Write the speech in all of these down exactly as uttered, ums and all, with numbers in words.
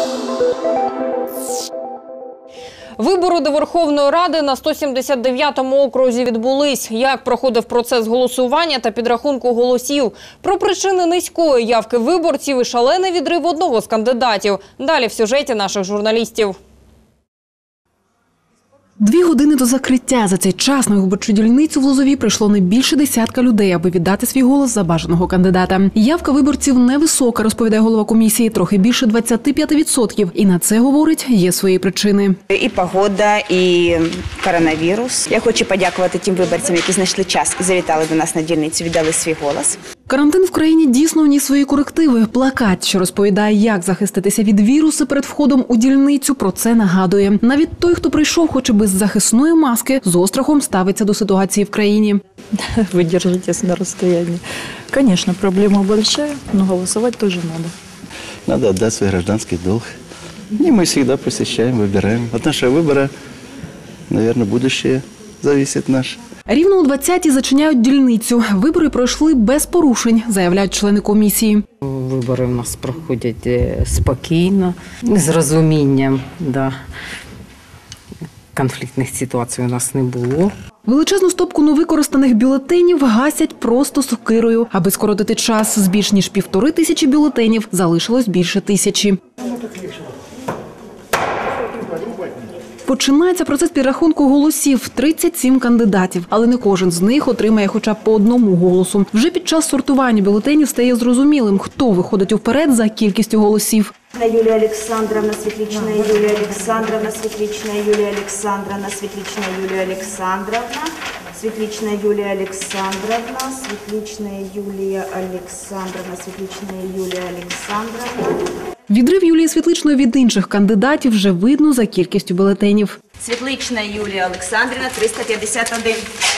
Вибори до Верховної Ради на сто сімдесят дев'ятому окрузі відбулись. Як проходив процес голосування та підрахунку голосів? Про причини низької явки виборців і шалений відрив одного з кандидатів. Далі в сюжеті наших журналістів. Дві години до закриття. За цей час на виборчу дільницю в Лозовій прийшло не більше десятка людей, аби віддати свій голос за бажаного кандидата. Явка виборців невисока, розповідає голова комісії, трохи більше двадцяти п'яти відсотків. І на це, говорить, є свої причини. І погода, і коронавірус. Я хочу подякувати тим виборцям, які знайшли час і завітали до нас на дільницю, віддали свій голос. Карантин в країні дійсно вніс свої корективи. Плакат, що розповідає, як захиститися від вірусу перед входом у дільницю, про це нагадує. Навіть той, хто прийшов хоч і без захисної маски, з острахом ставиться до ситуації в країні. Вы держитесь на расстоянии. Конечно, проблема большая, но голосовать тоже надо. Надо отдать свой гражданский долг. И мы всегда посещаем, выбираем. От нашего выбора, наверное, будущее зависит наше. Рівно о двадцятій зачиняють дільницю. Вибори пройшли без порушень, заявляють члени комісії. Вибори у нас проходять спокійно, з розумінням. Да. Конфліктних ситуацій у нас не було. Величезну стопку невикористаних бюлетенів гасять просто сокирою. Аби скоротити час з більш ніж півтори тисячі бюлетенів, залишилось більше тисячі. Починається процес підрахунку голосів – тридцять сім кандидатів. Але не кожен з них отримає хоча б по одному голосу. Вже під час сортування бюлетенів стає зрозумілим, хто виходить уперед за кількістю голосів. Юлія Олександровна, Світлична Юлія Олександровна, Світлична Юлія Олександровна, Світлична Юлія Олександровна, Світлична Юлія Олександровна, Світлична Юлія Олександровна, Світлична Юлія Олександровна. Відрив Юлії Світличної від інших кандидатів вже видно за кількістю бюлетенів. Світлична Юлія Олександрівна, триста п'ятдесят один.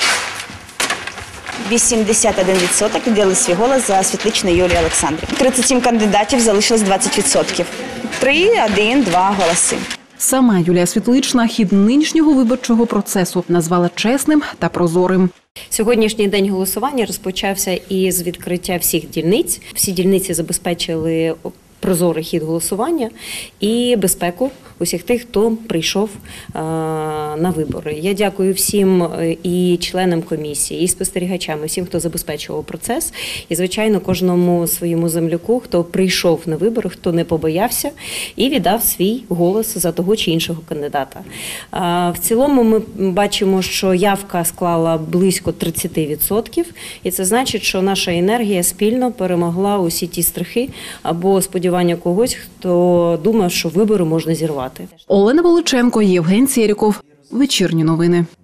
вісімдесят один відсоток віддали свій голос за Світличну Юлію Олександрівну. тридцять сім кандидатів, залишилось двадцять відсотків. три, один, два голоси. Сама Юлія Світлична хід нинішнього виборчого процесу назвала чесним та прозорим. Сьогоднішній день голосування розпочався із відкриття всіх дільниць. Всі дільниці забезпечили прозорий хід голосування і безпеку усіх тих, хто прийшов а, на вибори. Я дякую всім і членам комісії, і спостерігачам, і всім, хто забезпечував процес. І, звичайно, кожному своєму земляку, хто прийшов на вибори, хто не побоявся і віддав свій голос за того чи іншого кандидата. А, в цілому ми бачимо, що явка склала близько тридцять відсотків. І це значить, що наша енергія спільно перемогла усі ті страхи або сподівання когось, хто думав, що вибори можна зірвати. Олена Волоченко, Євген Сєріков. Вечірні новини.